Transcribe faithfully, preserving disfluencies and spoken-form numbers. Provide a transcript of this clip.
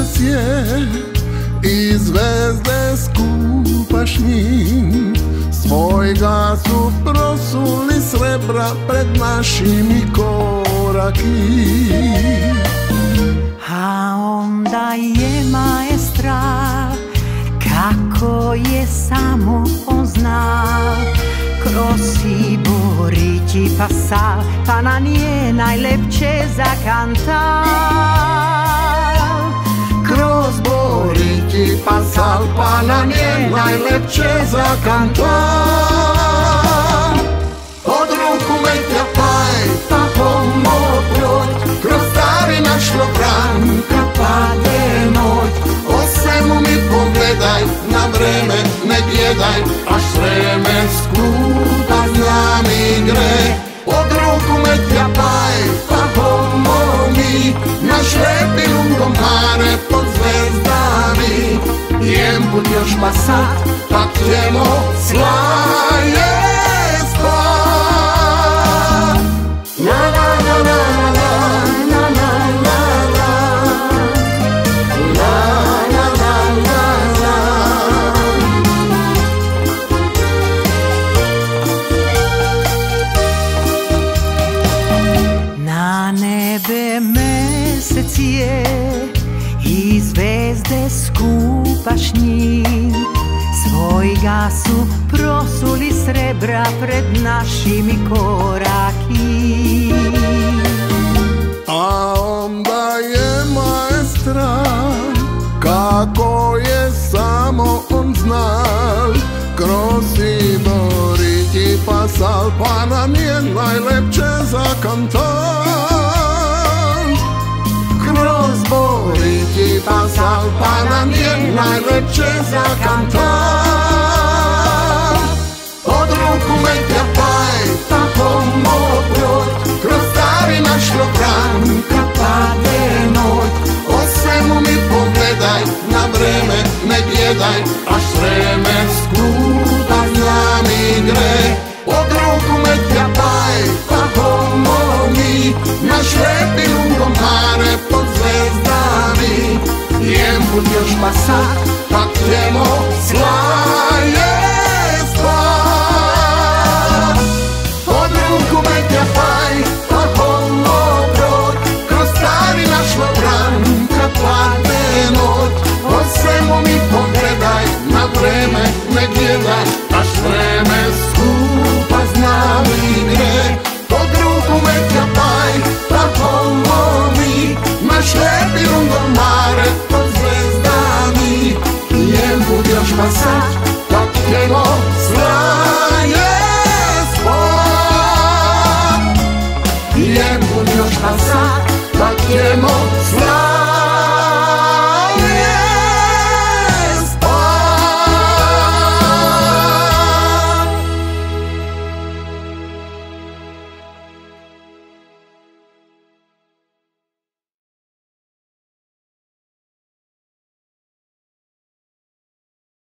mesje i zvezde skupašnji svojga su prosuli srebra pred našimi koraki. A onda je maestra, kako je samo on znal, kroz Siborići pasal, pa na nje najlepše zakantal. Kroz Borići pasal, pa na nje najlepše zakantal. Pod ruku me tjapaj, pa pomog proć, kroz stari naš Lovran, kad pade noć. O svemu mi pogledaj, na vreme ne gledaj, až vreme skupa znam igre. Pod ruku me tjapaj, pa pomogi, naš lepi lungomare pod zvezdami. Jem put još pasat, pa ćemo slaje spat. La la la la la la la la la la la la la la. Na nebe mesec je i zvezde skupašnji, svojga su prosuli srebra pred našimi koraki. A onda je maestra, kako je samo on znal, kroz Siborići pasal, pa nam je najlepše zakantal. Kroz Borići pasal, pa nam je najlepše zakantal. Pod ruku me tjapaj, pa pomog proć, kroz stari naš Lovran, kad pade noć. O svemu mi pogledaj, na vreme ne gledaj, až vreme skupa znam igre. Pod ruku me tjapaj, pa pomogi, naš lepi lungomare pod zvezdami. Jem put još pasat, pa ćemo slav.